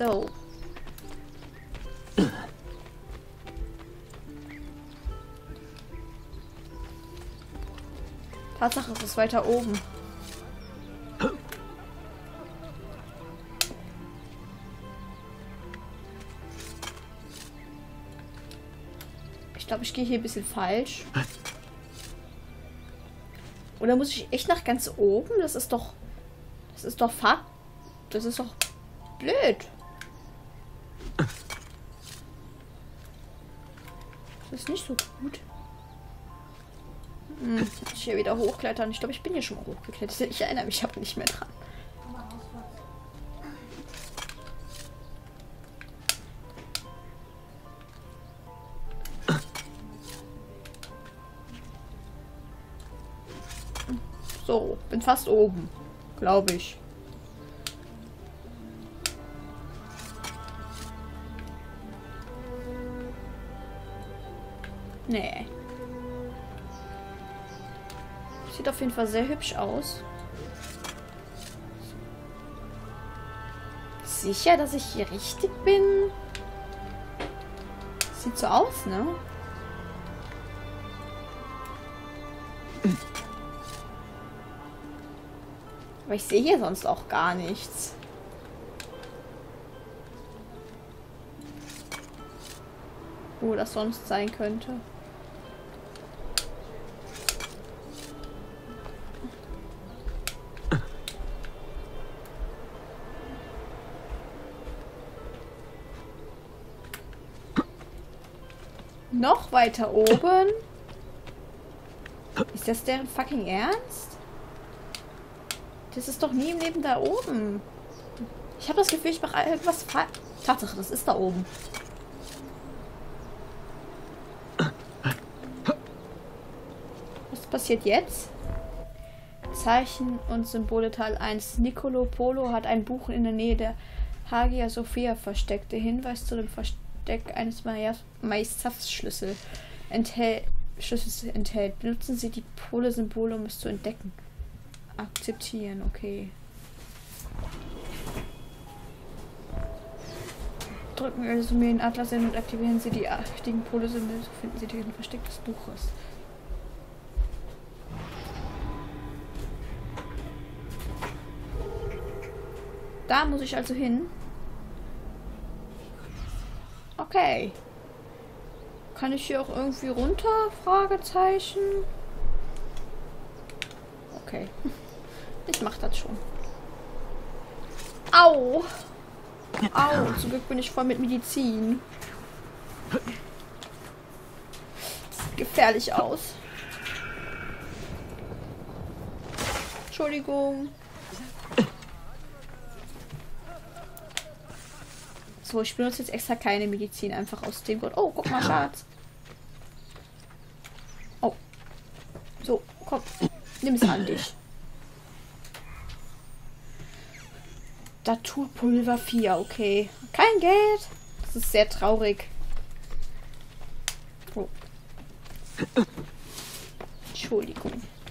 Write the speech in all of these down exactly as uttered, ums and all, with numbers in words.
So. Tatsache, es ist weiter oben. Ich glaube, ich gehe hier ein bisschen falsch. Oder muss ich echt nach ganz oben? Das ist doch... Das ist doch Fahrt... Das ist doch blöd. Das ist nicht so gut. Hm, muss ich hier wieder hochklettern? Ich glaube, ich bin hier schon mal hochgeklettert. Ich erinnere mich aber nicht mehr dran. So, bin fast oben. Glaube ich. Nee. Sieht auf jeden Fall sehr hübsch aus. Sicher, dass ich hier richtig bin? Sieht so aus, ne? Aber ich sehe hier sonst auch gar nichts. Wo das sonst sein könnte. Noch weiter oben? Ist das deren fucking Ernst? Das ist doch nie im Leben da oben. Ich habe das Gefühl, ich mache irgendwas falsch. Tatsache, das ist da oben. Was passiert jetzt? Zeichen und Symbole Teil eins. Nicolo Polo hat ein Buch in der Nähe der Hagia Sophia versteckt. Der Hinweis zu dem Versteck eines Meisterschlüssel enthält, Schlüssels enthält. Benutzen Sie die Pole-Symbole, um es zu entdecken. Akzeptieren, okay. Drücken also mir den Atlas hin und aktivieren Sie die richtigen Pole-Symbole, so finden Sie den Versteck des Buches. Da muss ich also hin. Okay. Kann ich hier auch irgendwie runter? Fragezeichen. Okay. Ich mach das schon. Au! Au! Zum Glück bin ich voll mit Medizin. Sieht gefährlich aus. Entschuldigung. So, ich benutze jetzt extra keine Medizin, einfach aus dem Grund. Oh, guck mal, Schatz. Oh. So, komm. Nimm es an dich. Naturpulver vier, okay. Kein Geld. Das ist sehr traurig. Oh. Entschuldigung.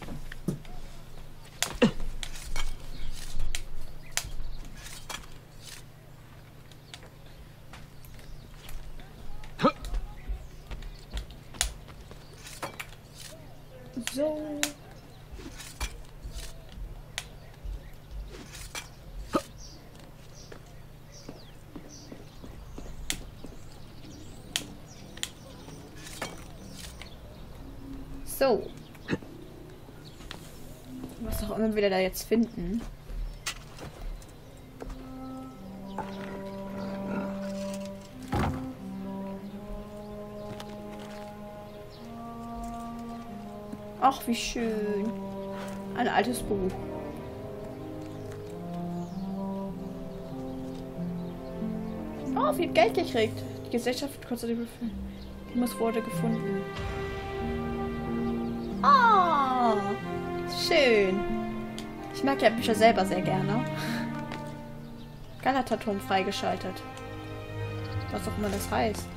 So. So. Was auch immer wir da jetzt finden. Ach, wie schön. Ein altes Buch. Oh, viel Geld gekriegt. Die Gesellschaft konnte die Muss wurde gefunden. Oh, schön. Ich mag ja Bücher selber sehr gerne. Galataturm freigeschaltet. Was auch immer das heißt.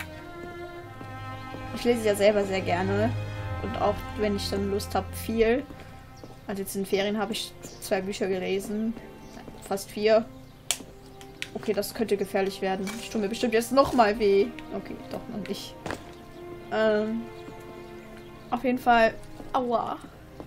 Ich lese ja selber sehr gerne. Und auch wenn ich dann Lust habe, viel. Also jetzt in den Ferien habe ich zwei Bücher gelesen. Fast vier. Okay, das könnte gefährlich werden. Ich tue mir bestimmt jetzt nochmal weh. Okay, doch noch nicht. Ähm, auf jeden Fall. Aua.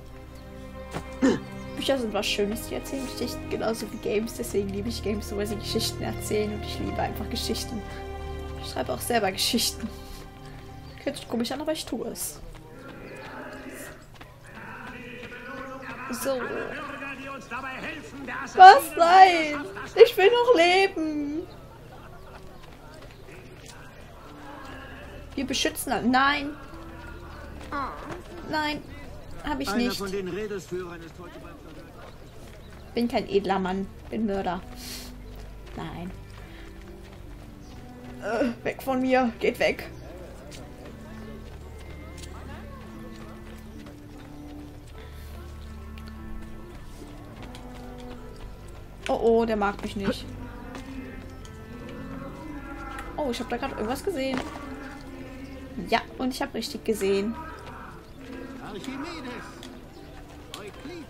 Bücher sind was Schönes, die erzählen Geschichten, genauso wie Games. Deswegen liebe ich Games, wo sie Geschichten erzählen. Und ich liebe einfach Geschichten. Ich schreibe auch selber Geschichten. Hört sich komisch an, aber ich tue es. So. Was? Nein! Ich will noch leben! Wir beschützen alle. Nein! Nein! Hab ich nicht. Bin kein edler Mann. Bin Mörder. Nein. Äh, weg von mir. Geht weg. Oh oh, der mag mich nicht. Oh, ich habe da gerade irgendwas gesehen. Ja, und ich habe richtig gesehen. Archimedes, Euklid,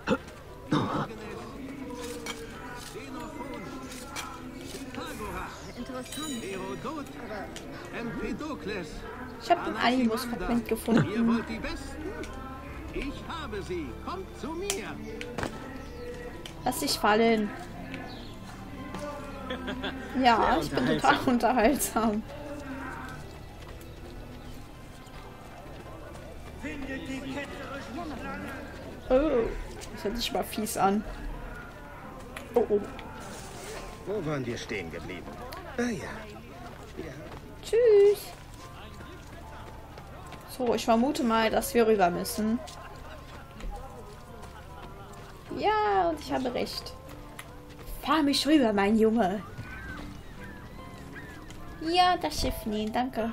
Xenophon, Pythagoras, Interessant. Herodot, Empedokles. Ich habe ein Animus-Fragment Ihr gefunden. wollt die Besten? Ich habe sie. Kommt zu mir. Lass dich fallen. Ja, ich bin total unterhaltsam. Oh, das hört sich mal fies an. Oh, oh. Wo waren wir stehen geblieben? Ah ja. Tschüss. So, ich vermute mal, dass wir rüber müssen. Ja, und ich habe recht. Fahr mich rüber, mein Junge. Ja, das Schiff nehmen, danke.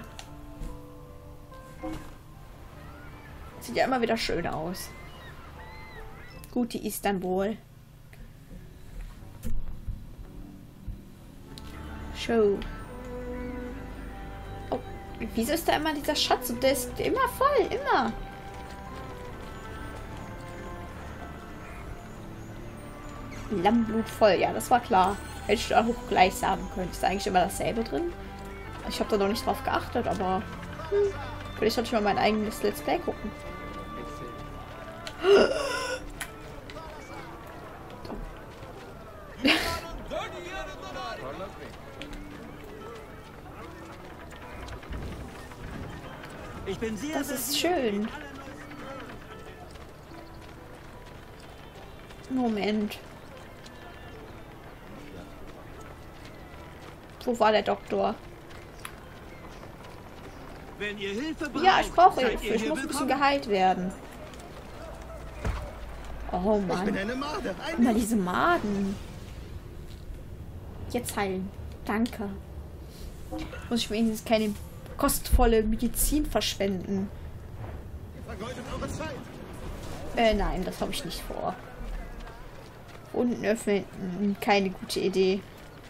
Sieht ja immer wieder schön aus. Gute Istanbul. Show. Oh, wieso ist da immer dieser Schatz? Und der ist immer voll, immer. Lammblut voll, ja, das war klar. Hätte ich da auch gleich sagen können. Ist da eigentlich immer dasselbe drin? Ich habe da noch nicht drauf geachtet, aber hm, vielleicht sollte ich mal mein eigenes Let's Play gucken. Ich bin sehr Das ist schön. Moment. Wo war der Doktor? Wenn ihr Hilfe braucht, Ja, ich brauche seid Hilfe. ihr Ich hier muss ein bisschen willkommen. geheilt werden. Oh Ich bin Mann. eine Made. Ein Immer diese Maden. Jetzt heilen. Danke. Muss ich wenigstens keine kostvolle Medizin verschwenden. Ihr vergeudet eure Zeit. Äh, nein, das habe ich nicht vor. Unten öffnen, mh, keine gute Idee.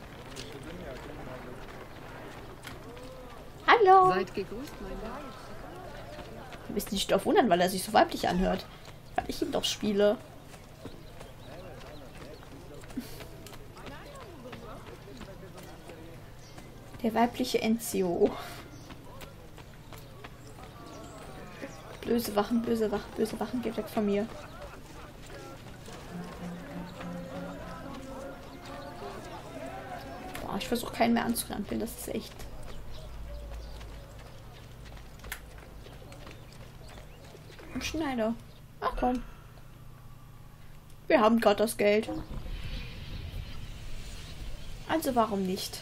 Hallo! Seid gegrüßt, mein Leib. Du bist nicht auf wundern, weil er sich so weiblich anhört. Weil ich ihn doch spiele. Der weibliche Enzio. Böse Wachen, böse Wachen, böse Wachen, geht weg von mir. Boah, ich versuche keinen mehr anzurampeln, das ist echt. Ein Schneider. Ach komm. Wir haben gerade das Geld. Also warum nicht?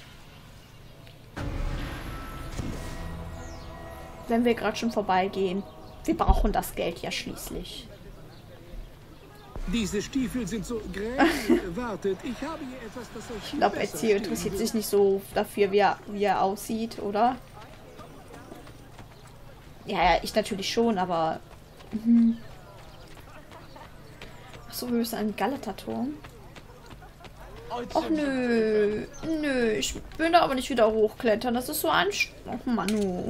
Wenn wir gerade schon vorbeigehen. Wir brauchen das Geld ja schließlich. Diese Stiefel sind so grell. Wartet, ich habe hier etwas, das euch Ich glaube, Ezio interessiert sich nicht so dafür, wie er, wie er aussieht, oder? Ja, ja, ich natürlich schon, aber... Mhm. Achso, wir müssen an den Galata-Turm. Och nö. Nö, ich will da aber nicht wieder hochklettern. Das ist so anstrengend. Och Manu.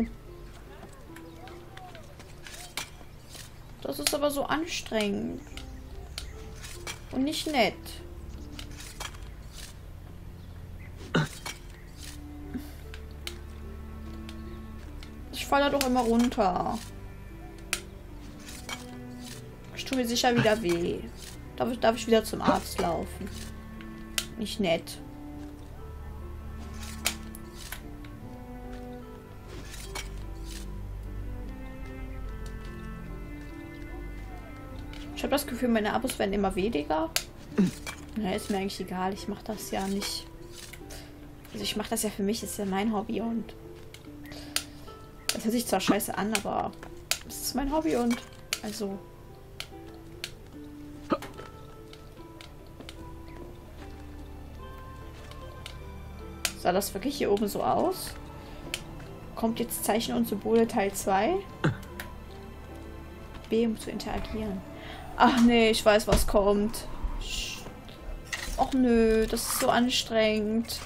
Das ist aber so anstrengend. Und nicht nett. Ich falle doch immer runter. Ich tue mir sicher wieder weh. Darf ich, darf ich wieder zum Arzt laufen? Nicht nett. Ich habe das Gefühl, meine Abos werden immer weniger. Na, ist mir eigentlich egal. Ich mache das ja nicht. Also ich mache das ja für mich. Das ist ja mein Hobby und das hört sich zwar scheiße an, aber es ist mein Hobby und also sah das wirklich hier oben so aus? Kommt jetzt Zeichen und Symbole Teil zwei? B, um zu interagieren. Ach nee, ich weiß, was kommt. Och nö, das ist so anstrengend.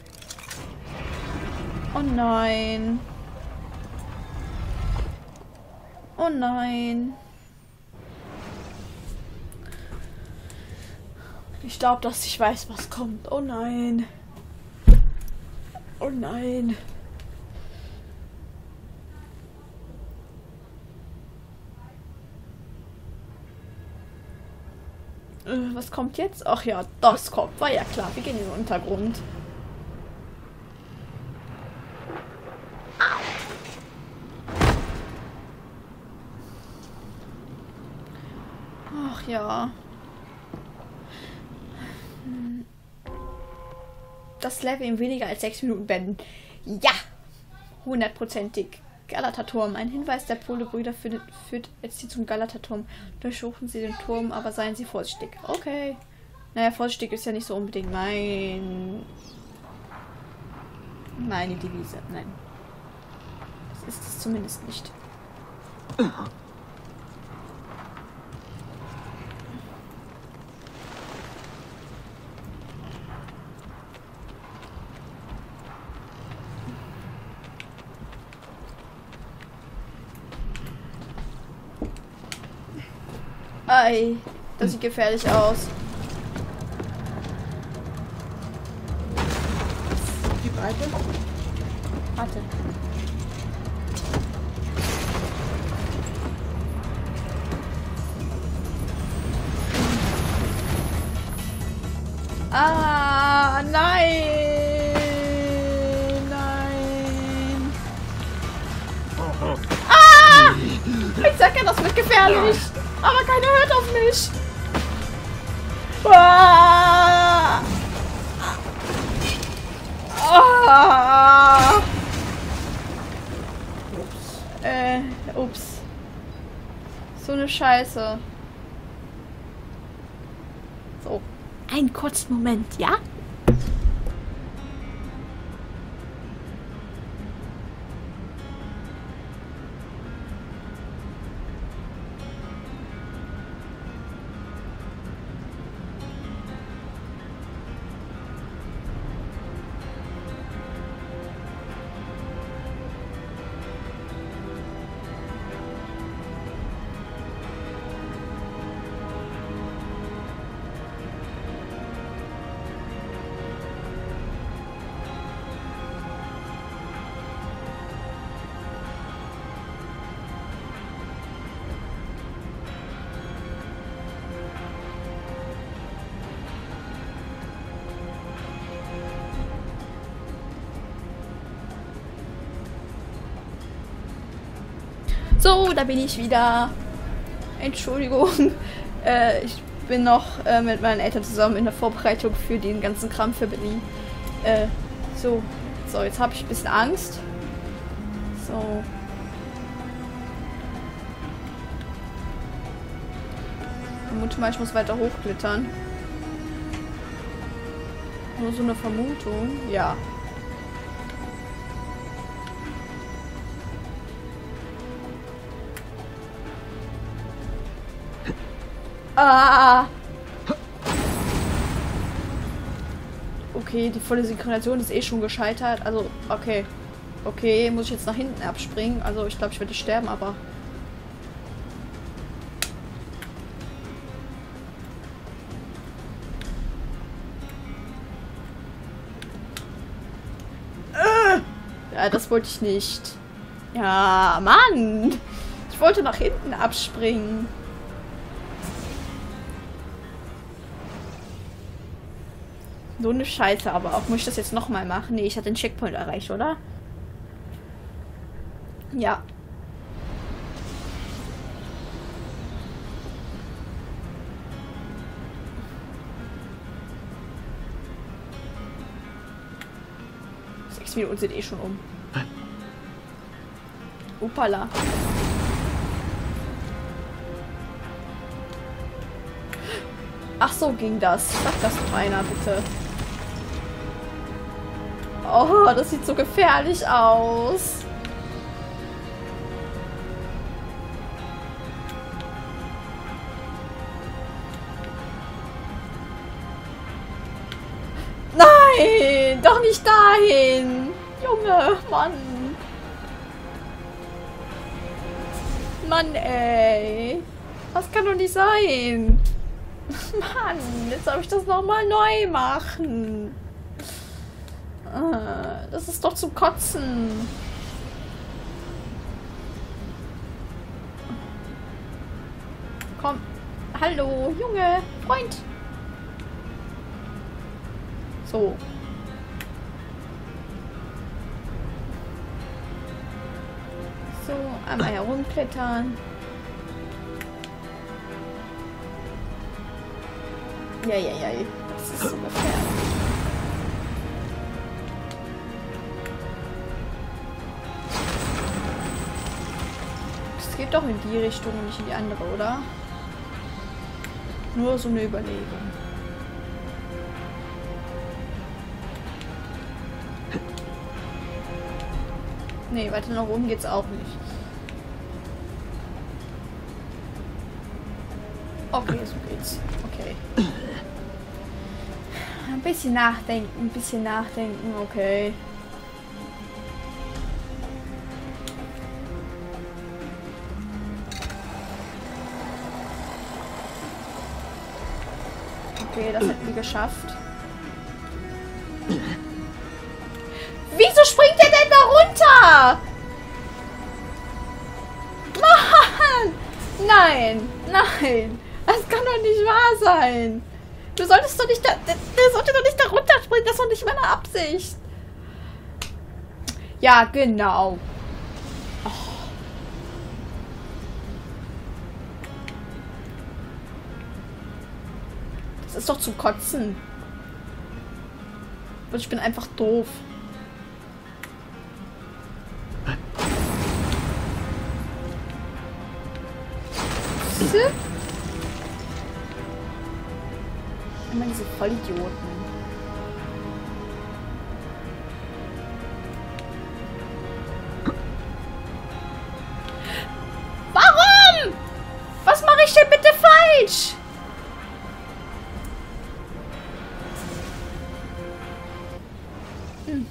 Oh nein. Oh nein. Ich glaube, dass ich weiß, was kommt. Oh nein. Oh nein. Äh, was kommt jetzt? Ach ja, das kommt. War ja klar. Wir gehen in den Untergrund. Ach ja. Das Level in weniger als sechs Minuten beenden. Ja! Hundertprozentig. Galata-Turm. Ein Hinweis der Pole-Brüder führt, führt jetzt sie zum Galata-Turm. Durchsuchen sie den Turm, aber seien sie vorsichtig. Okay. Naja, vorsichtig ist ja nicht so unbedingt mein... meine Devise. Nein. Das ist es zumindest nicht. Ei, das sieht gefährlich aus. Die Breite? Warte. Ah, nein! Nein! Ah! Ich sag ja, das wird gefährlich! Aber keiner hört auf mich. Ah! Ah! Ups. Äh, ups. So eine Scheiße. So. Einen kurzen Moment, ja? So, da bin ich wieder. Entschuldigung. Äh, ich bin noch äh, mit meinen Eltern zusammen in der Vorbereitung für den ganzen Kram für Berlin. Äh, so. So, jetzt habe ich ein bisschen Angst. So. Ich vermute mal, ich muss weiter hochklettern. Nur so eine Vermutung. Ja. Ah! Okay, die volle Synchronisation ist eh schon gescheitert. Also, okay. Okay, muss ich jetzt nach hinten abspringen. Also, ich glaube, ich werde sterben, aber... Ja, das wollte ich nicht. Ja, Mann. Ich wollte nach hinten abspringen. So eine Scheiße, aber auch muss ich das jetzt nochmal machen? Nee, ich hatte den Checkpoint erreicht, oder? Ja. Sechs Minuten sind eh schon um. Upala. Ach so, ging das. Sag das doch einer, bitte. Oh, das sieht so gefährlich aus. Nein, doch nicht dahin. Junge, Mann. Mann, ey. Das kann doch nicht sein. Mann, jetzt soll ich das nochmal neu machen. Das ist doch zum Kotzen. Komm. Hallo, Junge, Freund. So. So, einmal herumklettern. Ja, ja, ja. Das ist so gefährlich. Das geht doch in die Richtung, nicht in die andere, oder? Nur so eine Überlegung. Nee, weiter nach oben geht's auch nicht. Okay, so geht's. Okay. Ein bisschen nachdenken, ein bisschen nachdenken, okay. Okay, das hätten wir geschafft. Wieso springt der denn da runter? Mann! Nein, nein. Das kann doch nicht wahr sein. Du solltest doch nicht da... Der, der sollte doch nicht da runterspringen. Das ist doch nicht meine Absicht. Ja, genau. Oh. Das ist doch zum Kotzen. Und ich bin einfach doof. Immer diese Vollidioten. Warum? Was mache ich denn bitte falsch? Hm.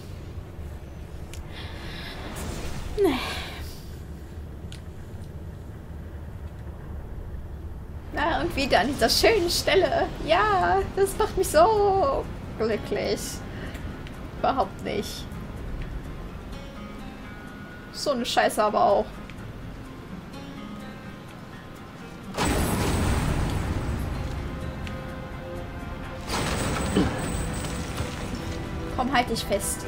Nee. Na, und wieder an dieser schönen Stelle. Ja, das macht mich so glücklich. Überhaupt nicht. So eine Scheiße aber auch. Komm, halt dich fest.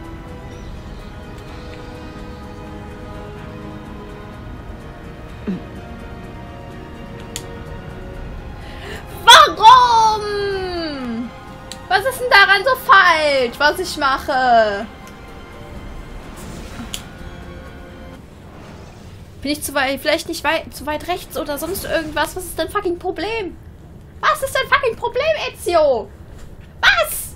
Warum? Was ist denn daran so falsch, was ich mache? Bin ich zu weit, vielleicht nicht weit, zu weit rechts oder sonst irgendwas? Was ist dein fucking Problem? Was ist dein fucking Problem, Ezio? Was?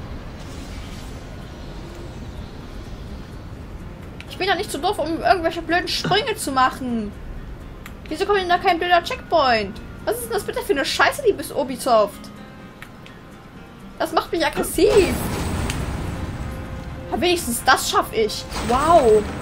Ich bin doch nicht zu doof, um irgendwelche blöden Sprünge zu machen. Wieso kommt denn da kein blöder Checkpoint? Was ist denn das bitte für eine Scheiße, liebes Ubisoft? Das macht mich aggressiv. Aber wenigstens das schaffe ich. Wow.